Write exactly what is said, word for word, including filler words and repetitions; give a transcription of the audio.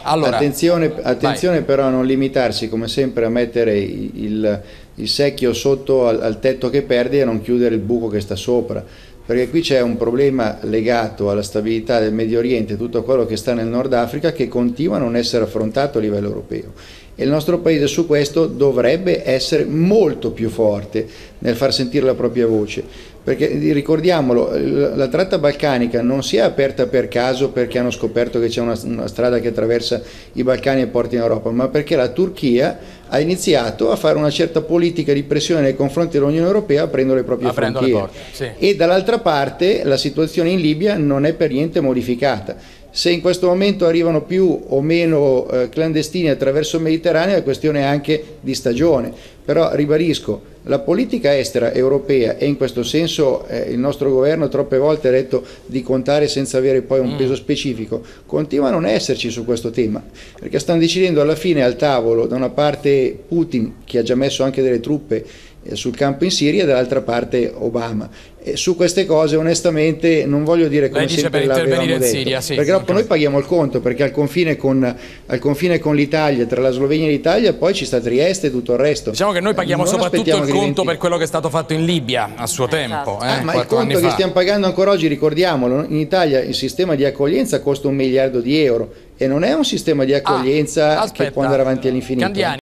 Allora, attenzione, attenzione però a non limitarsi come sempre a mettere il, il secchio sotto al, al tetto che perde e a non chiudere il buco che sta sopra, perché qui c'è un problema legato alla stabilità del Medio Oriente, tutto quello che sta nel Nord Africa, che continua a non essere affrontato a livello europeo. E il nostro paese su questo dovrebbe essere molto più forte nel far sentire la propria voce, perché ricordiamolo, la tratta balcanica non si è aperta per caso perché hanno scoperto che c'è una, una strada che attraversa i Balcani e porta in Europa, ma perché la Turchia ha iniziato a fare una certa politica di pressione nei confronti dell'Unione Europea aprendo le proprie aprendo frontiere. le porte, sì. E dall'altra parte la situazione in Libia non è per niente modificata. Se in questo momento arrivano più o meno eh, clandestini attraverso il Mediterraneo è questione anche di stagione, però ribadisco, la politica estera europea, e in questo senso eh, il nostro governo troppe volte ha detto di contare senza avere poi un mm. peso specifico, continua a non esserci su questo tema, perché stanno decidendo alla fine al tavolo da una parte Putin, che ha già messo anche delle truppe eh, sul campo in Siria, e dall'altra parte Obama. E su queste cose onestamente non voglio dire come sempre l'avevamo detto, Siria, sì, perché dopo noi paghiamo il conto, perché al confine con, al confine con l'Italia, tra la Slovenia e l'Italia, poi ci sta Trieste e tutto il resto. Diciamo che noi paghiamo non soprattutto il conto diventi... per quello che è stato fatto in Libia a suo tempo. Eh, ah, ma il conto che fa. stiamo pagando ancora oggi, ricordiamolo, in Italia il sistema di accoglienza costa un miliardo di euro e non è un sistema di accoglienza ah, aspetta, che può andare avanti all'infinito. Candiani.